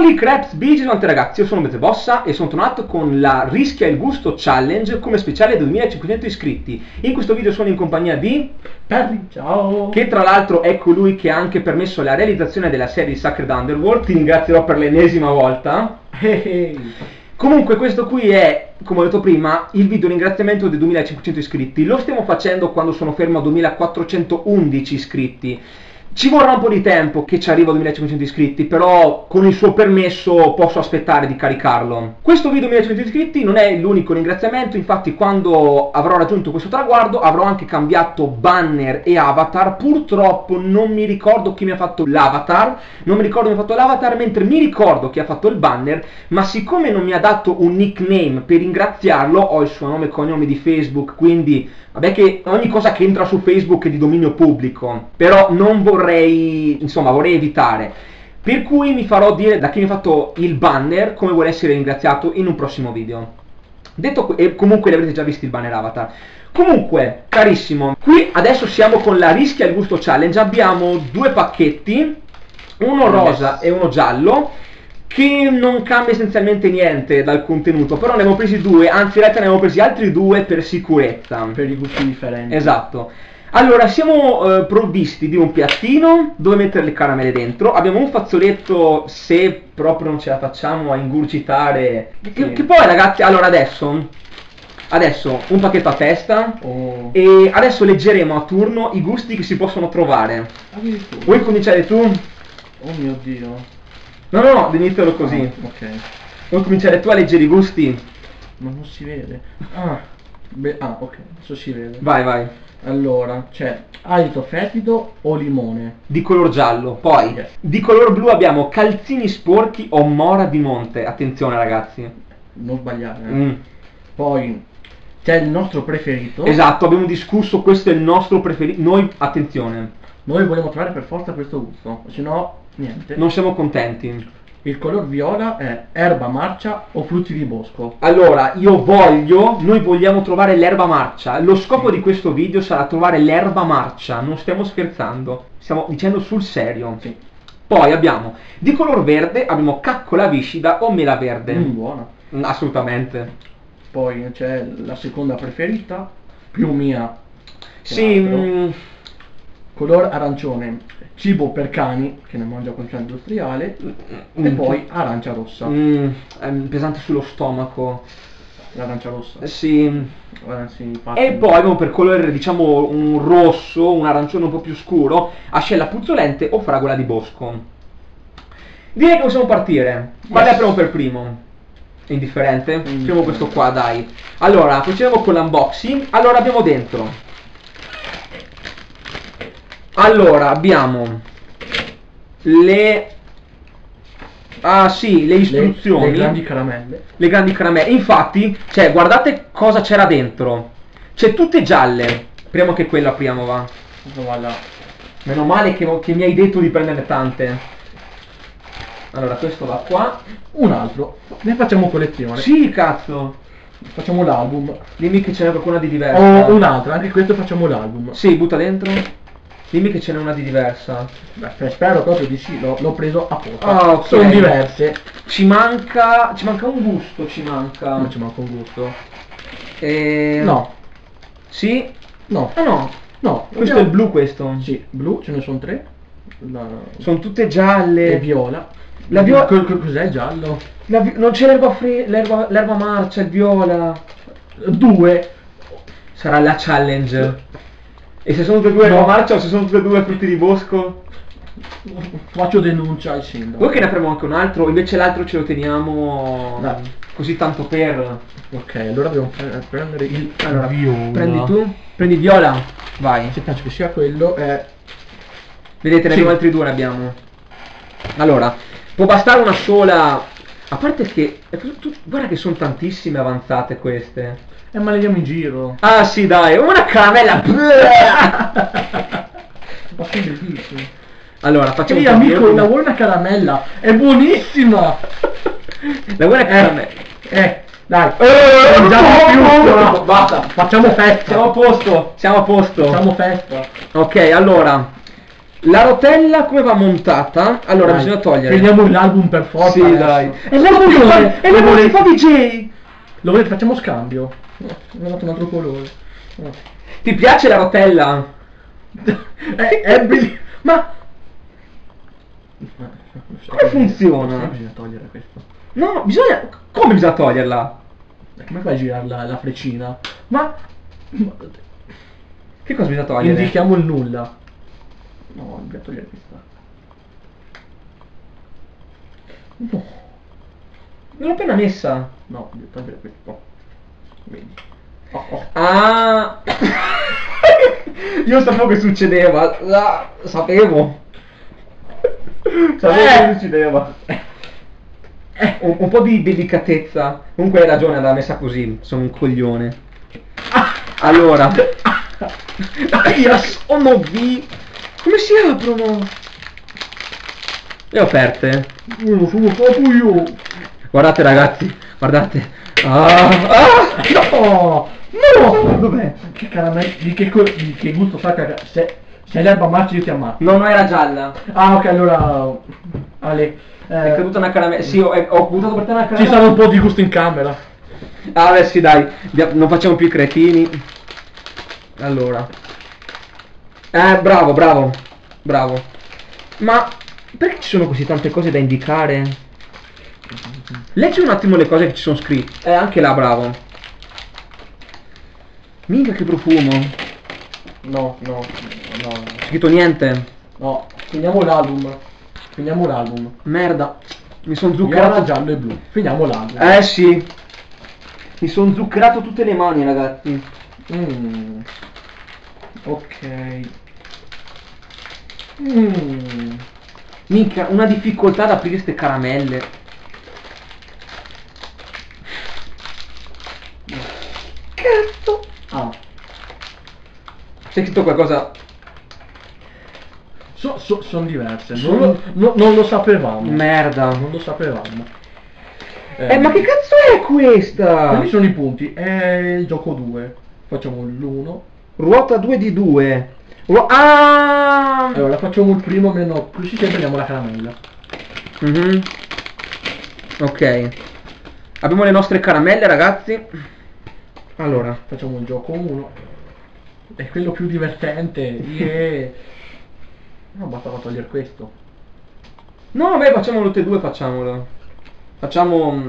Holy Craps Vigilante ragazzi, io sono Betebossa e sono tornato con la Rischia il Gusto Challenge come speciale 2500 iscritti. In questo video sono in compagnia di Perry, ciao! Che tra l'altro è colui che ha anche permesso la realizzazione della serie Sacred Underworld, ti ringrazierò per l'ennesima volta. Comunque questo qui è, come ho detto prima, il video ringraziamento dei 2500 iscritti. Lo stiamo facendo quando sono fermo a 2411 iscritti. Ci vorrà un po' di tempo che ci arrivo a 2500 iscritti, però con il suo permesso posso aspettare di caricarlo. Questo video 2500 iscritti non è l'unico ringraziamento, infatti quando avrò raggiunto questo traguardo avrò anche cambiato banner e avatar. Purtroppo non mi ricordo chi mi ha fatto l'avatar, mentre mi ricordo chi ha fatto il banner, ma siccome non mi ha dato un nickname per ringraziarlo, ho il suo nome e cognome di Facebook, quindi vabbè che ogni cosa che entra su Facebook è di dominio pubblico, però non vorrei, insomma, vorrei evitare. Per cui mi farò dire da chi mi ha fatto il banner come vuole essere ringraziato in un prossimo video. Detto e comunque li avrete già visti il banner avatar. Comunque, carissimo, qui adesso siamo con la Rischia il Gusto Challenge. Abbiamo due pacchetti, uno rosa e uno giallo, che non cambia essenzialmente niente dal contenuto, però ne abbiamo presi due, anzi in realtà ne abbiamo presi altri due per sicurezza. Per i gusti differenti. Esatto. Allora, siamo provvisti di un piattino dove mettere le caramelle dentro, abbiamo un fazzoletto se proprio non ce la facciamo a ingurgitare, sì. che poi ragazzi, allora adesso un pacchetto a testa e adesso leggeremo a turno i gusti che si possono trovare. Vuoi cominciare tu? Oh mio Dio. No, inizialo così. Ok. Vuoi cominciare tu a leggere i gusti? Ma non si vede. Ok, adesso si vede. Vai. Allora, c'è alito fetido o limone? Di color giallo. Poi, di color blu abbiamo calzini sporchi o mora di monte. Attenzione ragazzi. Non sbagliare. Poi, c'è il nostro preferito. Esatto, abbiamo discusso, questo è il nostro preferito. Noi, attenzione. Noi vogliamo trovare per forza questo gusto, se no, niente. Non siamo contenti. Il color viola è erba marcia o frutti di bosco? Allora, noi vogliamo trovare l'erba marcia. Lo scopo di questo video sarà trovare l'erba marcia. Non stiamo scherzando, stiamo dicendo sul serio. Sì. Poi abbiamo, di color verde, abbiamo caccola viscida o mela verde. Buona. Assolutamente. Poi c'è la seconda preferita, più mia. Sì. Color arancione, cibo per cani, che ne mangia con ciò industriale, e poi arancia rossa. È pesante sullo stomaco. L'arancia rossa. Sì. E poi abbiamo per colore, diciamo, un rosso, un arancione un po' più scuro, ascella puzzolente o fragola di bosco. Direi che possiamo partire. Quale apriamo per primo? Indifferente? Apriamo questo qua, dai. Allora, procediamo con l'unboxing. Allora, abbiamo dentro. Allora, abbiamo le istruzioni. Le grandi caramelle. Le grandi caramelle. Infatti, cioè, guardate cosa c'era dentro. C'è tutte gialle. Speriamo che quello apriamo, va. Meno male che mi hai detto di prenderne tante. Allora, questo va qua. Un altro. Ne facciamo collezione. Sì, cazzo. Facciamo l'album. Dimmi che ce n'è qualcuna di diversa. Un altro, anche questo facciamo l'album. Sì, butta dentro. Dimmi che ce n'è una di diversa. Beh, spero proprio di sì, l'ho preso a poco. Okay. Sono diverse. Ci manca un gusto, Non ci manca un gusto. No. Sì? No. Ah no. No. Questo è il blu, questo. Sì, blu, ce ne sono tre. Sono tutte gialle. E viola. La viola. Cos'è giallo? Non c'è l'erba marcia, il viola. Due. Sarà la challenge. E se sono tutte e due erba marcia o se sono tutte e due frutti di bosco? Faccio denuncia al sindaco. Vuoi che ne apriamo anche un altro? Invece l'altro ce lo teniamo così tanto per. Ok, allora dobbiamo prendere il viola. Prendi tu? Prendi viola. Vai. Se penso che sia quello Vedete, ne abbiamo altri due, ne abbiamo. Allora, può bastare una sola. A parte che guarda che sono tantissime avanzate queste. Ma le diamo in giro. Ah sì, dai, una caramella. Ma sono bellissime. Allora, facciamo Ehi amico, una buona caramella. È buonissima. La buona caramella. Dai. Già basta. Facciamo festa. Siamo a posto. Facciamo festa. Ok, allora. La rotella come va montata? Allora Dai, bisogna togliere. prendiamo l'album per forza. Sì, adesso. dai. E l'album È fa DJ! Lo volete? Facciamo scambio. No, mi ha dato un altro colore. No. Ti piace la rotella? È bellissimo. Ma Come funziona? Bisogna togliere questo. No, bisogna... Come bisogna toglierla? Come fai a girare la freccina? Ma Che cosa bisogna togliere? indichiamo il nulla. No, dobbiamo togliere questa. No, Non l'ho appena messa. no, devo togliere questo. Oh. Vedi. Oh, oh. Ah! Io sapevo che succedeva. Sapevo. Sapevo che succedeva. Un po' di delicatezza. Comunque hai ragione, l'ha messa così. Sono un coglione. Allora. Io sono vi. Come si aprono? Le ho aperte. Uno sono proprio io. Guardate ragazzi, guardate. No! No! Dov'è? Che caramello, di che gusto sa che se l'erba ammazza io ti ammazzo. No, era gialla. Ah, ok, allora Ale, È caduta una caramella. Sì, ho buttato per te una ci caramella. sarà un po' di gusto in camera. Ah, beh, sì, dai. Non facciamo più i cretini. Allora. Bravo, bravo. Bravo. Ma perché ci sono così tante cose da indicare? Leggi un attimo le cose che ci sono scritte. Anche là, bravo. Minchia che profumo. No, no, no, C'è scritto niente. no. Finiamo l'album. Finiamo l'album. Merda. Mi sono Viola, zuccherato. giallo e blu. Finiamo l'album. Sì. Mi sono zuccherato tutte le mani, ragazzi. Ok. Minchia, una difficoltà ad aprire ste caramelle. Cazzo. Ah. C'è scritto qualcosa? Sono diverse. Non lo sapevamo. Merda. Non lo sapevamo. Ma che cazzo è questa? Quali sono i punti? È il gioco 2. Facciamo l'1. Ruota 2 di 2. Ah! Allora facciamo il primo meno. Così sempre prendiamo la caramella. Ok. Abbiamo le nostre caramelle, ragazzi. Allora. Facciamo il gioco 1. È quello più divertente. Yeah. No, bastava togliere questo. No, vabbè, facciamolo tutte e due, facciamolo. Facciamo...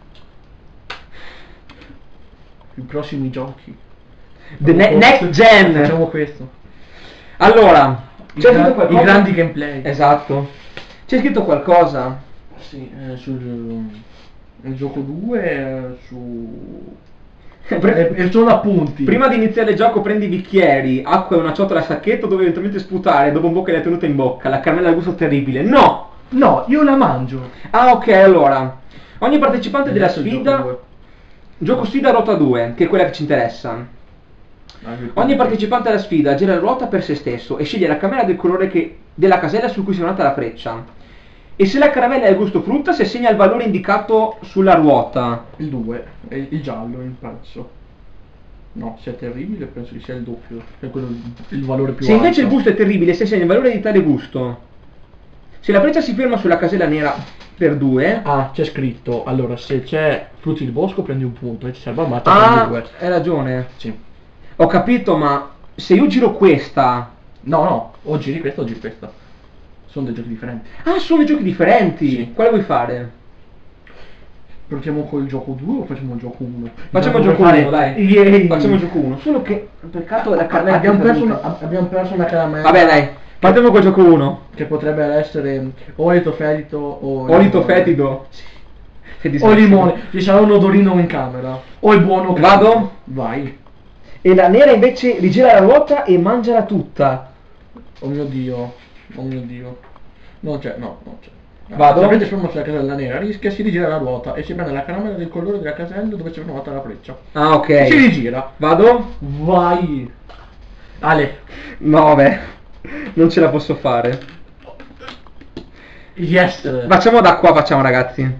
I prossimi giochi. Next gen. Facciamo questo. Allora, I, c'è scritto i qualcosa? grandi gameplay. Esatto. C'è scritto qualcosa? Sì, il gioco 2 su... E sono appunti. Prima di iniziare il gioco prendi i bicchieri, acqua e una ciotola a sacchetto dove eventualmente sputare, dopo un po' che l'hai tenuta in bocca, la caramella al gusto terribile. No! No, io la mangio. Ah, ok, allora. Ogni partecipante della sfida... Gioco sfida ruota 2, che è quella che ci interessa. Ogni partecipante alla sfida gira la ruota per se stesso e sceglie la caramella del colore della casella su cui si è nata la freccia. E se la caramella è al gusto frutta, si assegna il valore indicato sulla ruota. Il 2, il giallo, il prezzo. No, se è terribile penso che sia il doppio. È quello il valore più Se alto. invece il gusto è terribile, si assegna il valore di tale gusto. Se la freccia si ferma sulla casella nera per 2... Ah, c'è scritto. Allora, se c'è frutti di bosco prendi un punto e se c'è erba matta prendi 2. Hai ragione. Sì. Ho capito, ma se io giro questa... No, o giri questa o giri questa. Sono dei giochi differenti. Ah, sono dei giochi differenti. Sì. Quale vuoi fare? Partiamo col gioco 2 o facciamo il gioco 1? Facciamo il gioco 1, dai. Yay. Facciamo il gioco 1. Solo che, peccato, la caramella... abbiamo perso una caramella. Vabbè, dai. Partiamo col gioco 1. Che potrebbe essere o olito fetido o... Olito fetido. Sì. Che O limone. Ci sarà un odorino in camera. O è buono. Vado? Vai. E la nera invece rigira la ruota e mangiala tutta. Oh mio dio. Oh mio dio. Non c'è, no, non c'è. Vado? Se prende fermo sulla casella nera, rischia, si rigira la ruota e si prende la caramella del colore della casella dove c'è fermata la freccia. Ah, ok. Si rigira. Vado? Vai. Ale. No, vabbè. Non ce la posso fare. Yes. Facciamo da qua, facciamo, ragazzi.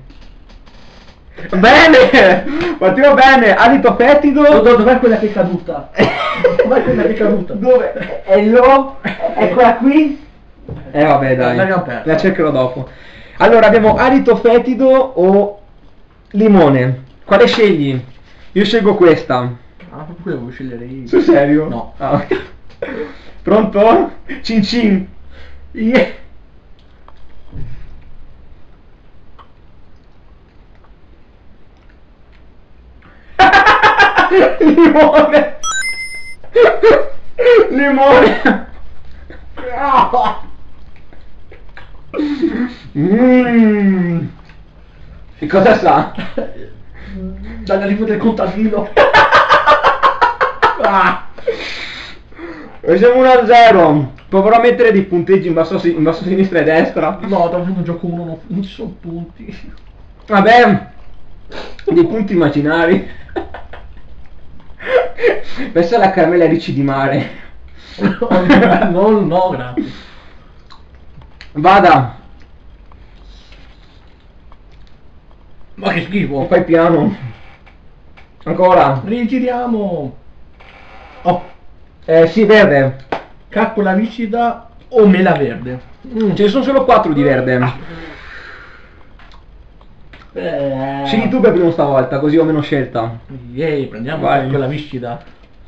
Bene! Partiamo bene. Alito fetido. Dov'è quella che è caduta? Dov'è quella che è caduta? Dove? Hello? Eccola qui. Vabbè dai, l'abbiamo persa. la cercherò dopo. Allora abbiamo alito fetido o limone? Quale scegli? Io scelgo questa. Ah, proprio devo scegliere io. Sul serio? No. Ah, ok. Pronto? Cin cin. Yeah. Limone. Limone. Mmm. E cosa sa? Dall'arrivo del contadino. Ah. E siamo 1-0. Proverò a mettere dei punteggi in basso sinistra e destra. No, da un gioco uno non ci sono punti. Vabbè, dei punti immaginari. Pensa alla caramella ricci di mare. No, grazie. Vada. Ma che schifo. Fai piano. Ancora. Rigiriamo. Oh, Sì, verde. caccola viscida o mela verde? Ce ne sono solo 4 di verde. Scegli tu per prima stavolta, così ho meno scelta. Yay, prendiamo Vai. caccola viscida.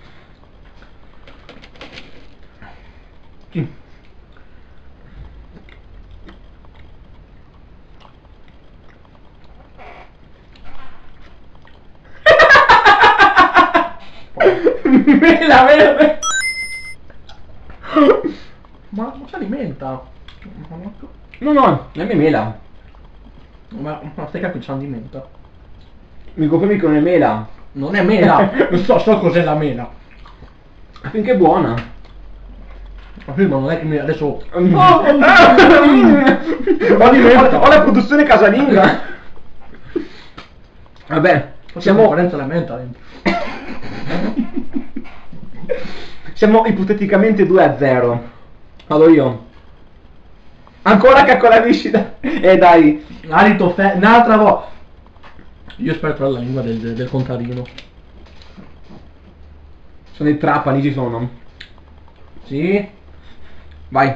Mela verde. Ma non si alimenta. No, la mia mela. Ma stai capendo, si alimenta. Mi confermi che non è mela. Non è mela. Non so cos'è la mela. Finché è buona. Ma prima non è che mi adesso. Ho la produzione casalinga. Vabbè, siamo concorrenza la menta dentro. siamo ipoteticamente 2-0. Vado io. Ancora caccola viscida. Dai. Alito un'altra volta. Io spero tra la lingua del contadino. Sono dei trapani, ci sono. Sì. Vai.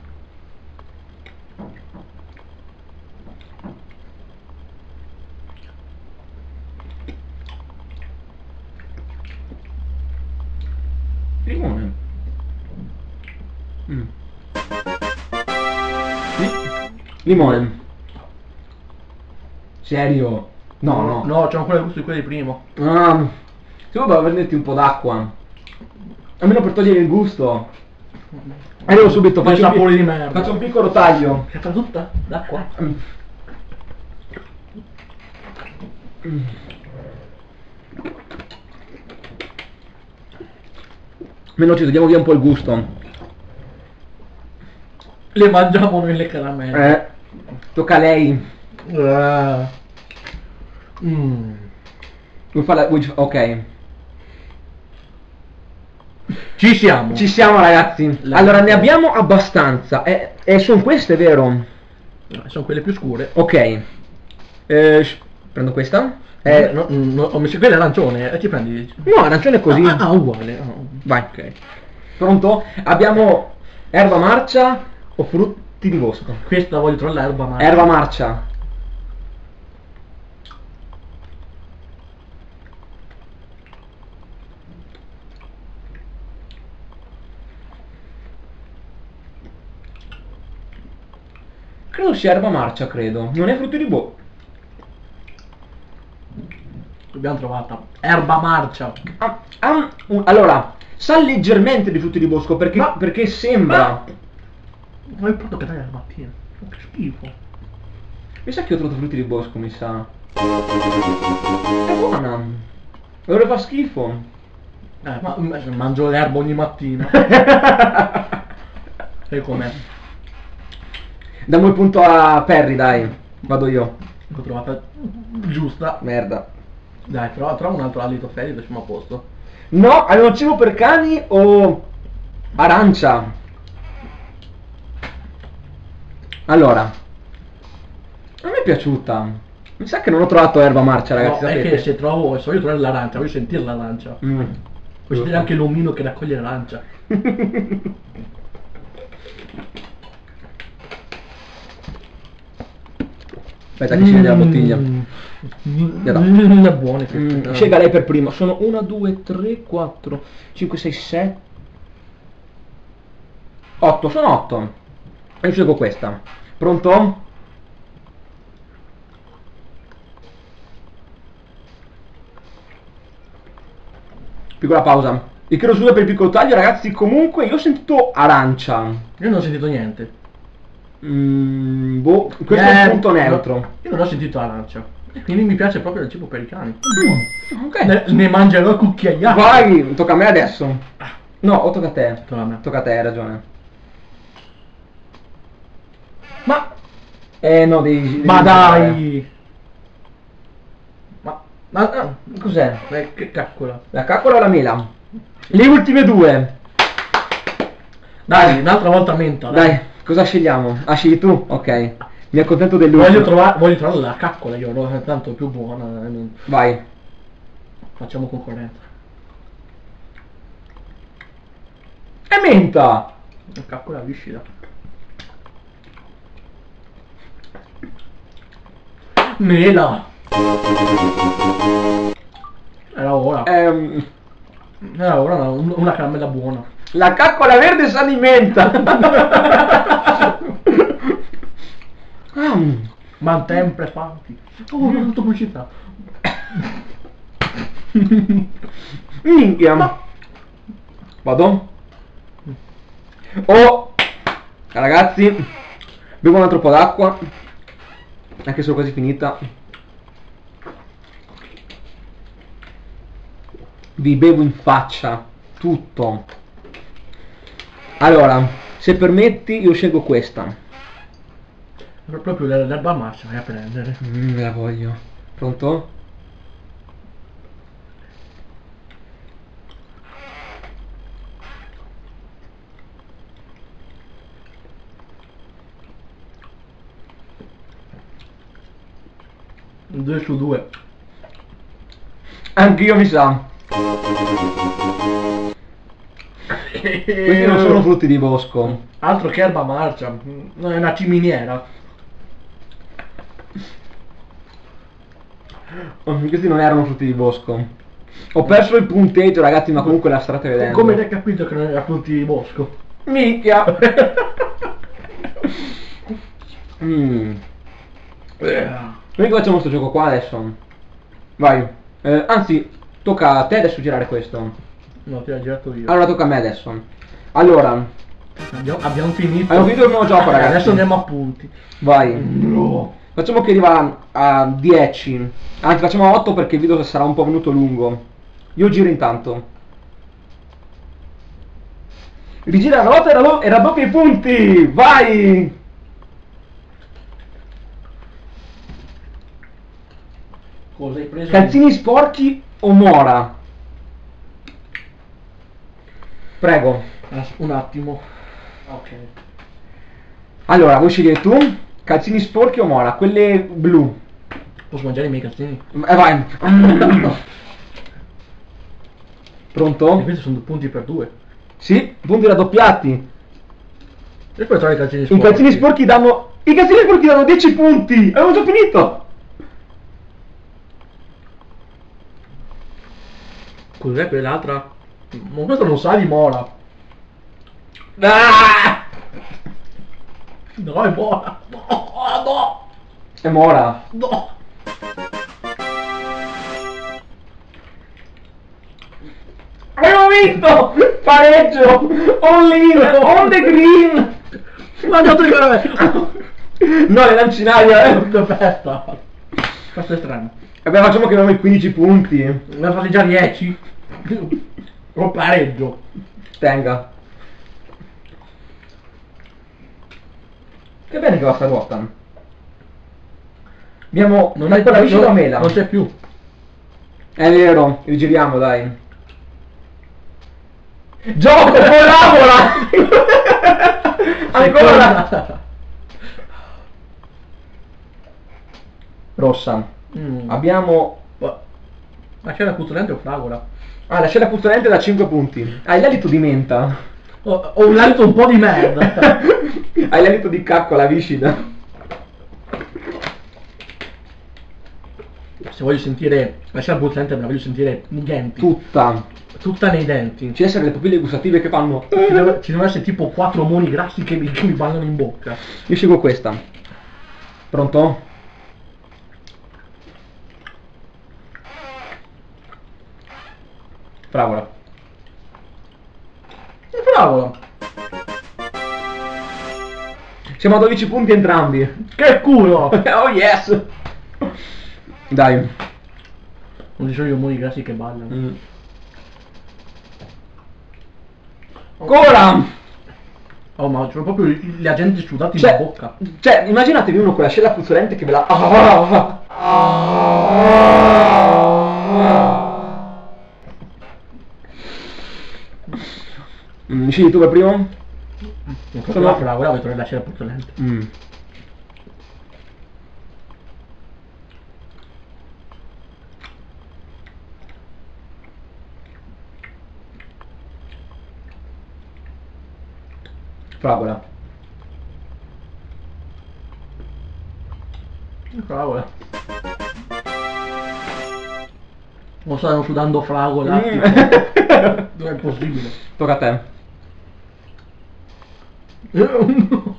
Limone. Limone. Serio? No. No, c'è ancora il gusto di quelli di prima. Ah, se vuoi devo prenderti un po' d'acqua. Almeno per togliere il gusto. Arrivo subito, Quei sapori di merda. faccio un piccolo taglio. Che fa tutta? D'acqua? Almeno ci togliamo via un po' il gusto. Le mangiamo noi le caramelle. Tocca a lei. Ok. Ci siamo. Ci siamo ragazzi. Allora ne abbiamo abbastanza. E sono queste, vero? Sono quelle più scure. Ok. Prendo questa. Ho messo quella arancione, ti prendi? No, arancione è così. Uguale. Vai. Ok. Pronto? Abbiamo erba marcia o frutti di bosco? Questa voglio trovare l'erba marcia. Erba marcia. Credo sia erba marcia, credo. Non è frutti di bosco. L'abbiamo trovata. Erba marcia. Allora, sa leggermente di frutti di bosco perché sembra. Ma è pronto che dai la mattina. Che schifo. Mi sa che ho trovato frutti di bosco, mi sa. È buona. Ora fa schifo. Ma mangio l'erba ogni mattina. Sai com'è? Dammo il punto a Perry, dai. Vado io. L'ho trovata giusta. Merda. Dai, trova un altro alito felice, siamo a posto. No, avevo cibo per cani o arancia? Allora. A me è piaciuta. Mi sa che non ho trovato erba marcia, ragazzi. No, è sapete? che se trovo, se voglio trovare l'arancia, voglio sentire l'arancia. Voglio sentire anche l'omino che raccoglie l'arancia. Aspetta che scende la bottiglia. È buone. Scelga lei per primo. Sono 1, 2, 3, 4, 5, 6, 7, 8. Sono 8. E io scelgo questa. Pronto? Piccola pausa. Vi chiedo scusa per il piccolo taglio, ragazzi. Comunque io ho sentito arancia. Io non ho sentito niente. Boh, questo è un punto neutro. Io non ho sentito arancia. E quindi mi piace proprio il cibo per i cani. Ok. Ne mangerò cucchiaiate. Vai, tocca a me adesso. No, o tocca a te. Tocca a me. Tocca a te, hai ragione. Ma... no, devi Ma mangiare. dai! Ma Cos'è? che caccola. La caccola o la mela? Le ultime due. Dai, un'altra volta menta. Dai, cosa scegliamo? Ah, scegli tu? Ok. Mi accontento dell'ultimo. Voglio trovare la caccola io, no? Tanto è più buona. Vai. Facciamo concorrenza. È menta! La caccola viscida. Mela! Era ora. Era ora una caramella buona. La caccola verde sa di menta! Ma sempre spati. Oh, ho fatto pubblicità. Minchia! Vado? Oh! Ragazzi, bevo un altro po' d'acqua. Anche se sono quasi finita. Vi bevo in faccia tutto. Allora, se permetti io scelgo questa. Proprio l'erba marcia, vai a prendere. Me la voglio. Pronto? Due su due. Anch'io mi sa. Questi non sono frutti di bosco. Altro che erba marcia, è una ciminiera. Questi non erano frutti di bosco. Ho perso il punteggio, ragazzi, ma comunque la state vedendo. Come hai capito che non era frutti di bosco? Minchia! Quindi facciamo questo gioco qua adesso. Vai. Anzi, tocca a te adesso girare questo. No, ti ho girato io. Allora tocca a me adesso. Allora, Abbiamo finito. abbiamo finito il primo gioco, ragazzi. Adesso andiamo a punti. Vai. No. Facciamo che arriva a 10. Anzi, facciamo a 8 perché il video sarà un po' venuto lungo. Io giro intanto. Rigira la nota e raddoppia i punti. Vai. Cosa hai preso? Calzini sporchi o mora? Prego. Un attimo. Ok. Allora, vuoi scegliere tu? Calzini sporchi o mora? Quelle blu. Posso mangiare i miei calzini? Vai. Pronto? E questi sono 2 punti per 2. Sì, punti raddoppiati. E poi trovi i calzini I sporchi. calzini sporchi danno... I calzini sporchi danno 10 punti! Avevo già finito! Cos'è quell'altra? Ma questo non sa di mora. Ah! No, è buona. No, no, È mora. no. Avevo vinto! Pareggio! On the green! Mangiato di caramella. No, le lancinarie, Perfetto. Questo è strano. Vabbè, facciamo che abbiamo i 15 punti. Ne ho fatti già 10. O pareggio. Tenga. Che bene che va sta ruota. Abbiamo Non è quella vicino a mela. Non c'è più. È vero, rigiriamo dai. Gioco, vola! Ancora! Rossa. Abbiamo... Ma c'è la puzzolente o fragola? Ah, la scena puzzolente da 5 punti. Hai l'alito di menta. Ho un alito un po' di merda. Hai l'alito di caccola viscida. Se voglio sentire la scena puzzolente, me la voglio sentire nei denti. Tutta nei denti. ci deve essere le papille gustative che fanno. Ci devono essere tipo 4 moni grassi che mi ballano in bocca. Io scelgo questa. Pronto? Fragola. Fragola. Siamo a 12 punti entrambi. Che culo! Oh yes! Dai. Non ci sono io moni grassi che ballano. Ancora! Oh, ma c'erano proprio gli agenti sudati in bocca. Cioè, immaginatevi uno con la scella puzzolente che ve la... Scegli tu per primo? Non so la fragola, vedo la scella puzzolente. Fragola. Fragola. Non stanno sudando fragola. Non è possibile. Tocca a te. No.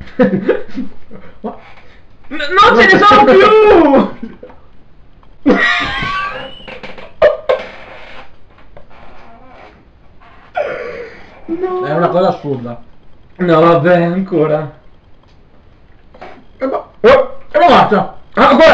Non ce ne sono più! No. È una cosa assurda. No, vabbè, ancora. E basta! Ancora!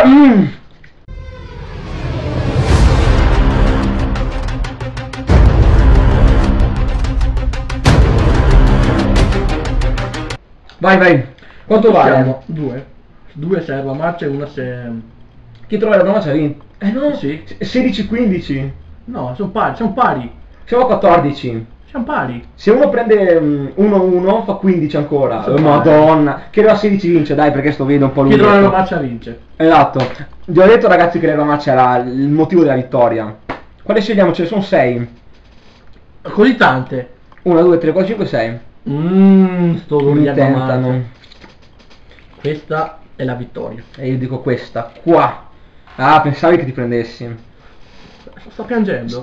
Vai. Quanto vale? Due. Due se erba marcia e una se... Chi trova la marcia vince. No, sì. 16-15. No, sono pari. Siamo a 14. Siamo pari. Se uno prende 1-1 fa 15 ancora. Sono Madonna. Chi trova 16 vince, dai, perché sto video un po' lungo. Chi trova la marcia vince. Esatto. Vi ho detto ragazzi che l'erba marcia era il motivo della vittoria. Quale scegliamo? Ce ne sono 6. Così tante. 1, 2, 3, 4, 5, 6. Sto Mi tentano. Questa è la vittoria. E io dico questa qua. Ah, pensavi che ti prendessi. Sto piangendo.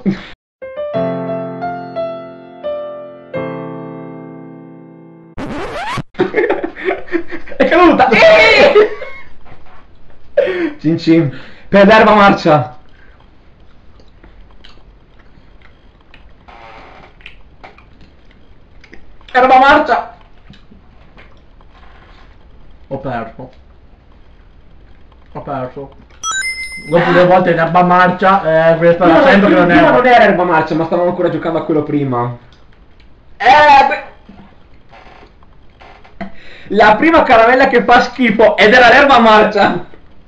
È caduta. Cin cin. Per l'erba marcia. Erba marcia. Ho perso. Dopo 2 volte in erba marcia, questa la sento che non è. Prima non era erba marcia, ma stavamo ancora giocando a quello prima. La prima caramella che fa schifo ed era l'erba marcia.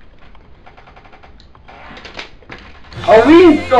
Ho vinto!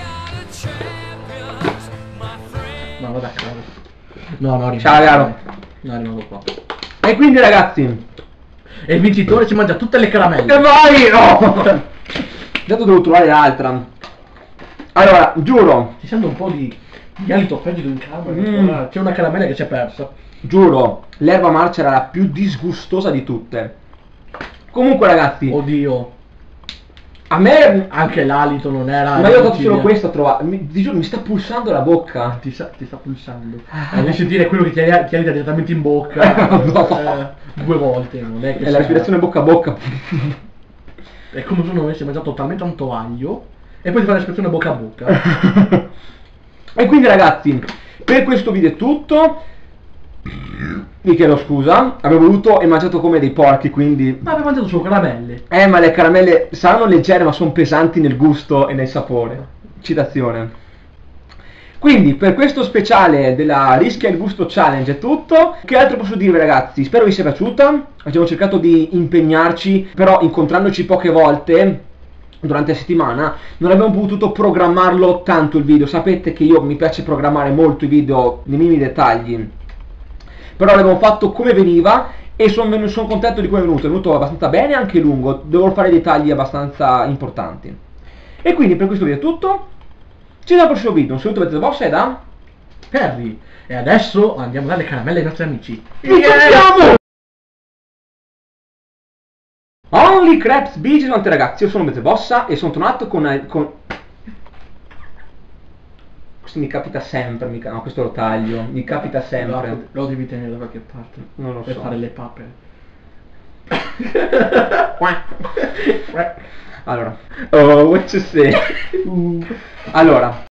No, vabbè, no, ciao caro. No, rimango qua. E quindi ragazzi, e il vincitore si mangia tutte le caramelle. E vai! No! Intanto devo trovare l'altra. Allora, giuro. Ti sento un po' di alito fregido in camera. C'è una caramella che si è persa. Giuro, l'erba marcia era la più disgustosa di tutte. Comunque ragazzi, oddio, a me anche l'alito non era. Ma io ho dato solo questo a trovare. Ti giuro, mi sta pulsando la bocca. Ti sta pulsando. Devi sentire quello che ti alita direttamente in bocca. No. 2 volte, non è che è la respirazione bocca a bocca. È come se uno avesse mangiato talmente tanto aglio e poi ti fa l'espressione bocca a bocca. E quindi ragazzi, per questo video è tutto. Vi chiedo scusa, avevo voluto e mangiato come dei porchi, quindi... Ma avevo mangiato solo caramelle. Ma le caramelle saranno leggere ma sono pesanti nel gusto e nel sapore. Citazione. Quindi per questo speciale della Rischia il Gusto Challenge è tutto. Che altro posso dirvi ragazzi? Spero vi sia piaciuta. Abbiamo cercato di impegnarci, però incontrandoci poche volte durante la settimana non abbiamo potuto programmarlo tanto il video. Sapete che io mi piace programmare molto i video nei minimi dettagli, però l'abbiamo fatto come veniva e sono contento di come è venuto abbastanza bene, anche lungo, devo fare dei tagli abbastanza importanti. E quindi per questo video è tutto, ci vediamo al prossimo video, un saluto da Boss e da Perry, e adesso andiamo a dare le caramelle ai nostri amici. Ci sentiamo! Only Crabs Vigilant, ragazzi, io sono Mezzebossa e sono tornato con... Questo mi capita sempre, no, questo lo taglio, mi capita sempre. Lo devi tenere da qualche parte. Non lo per so. fare le papere. Allora, oh, what you say? Allora,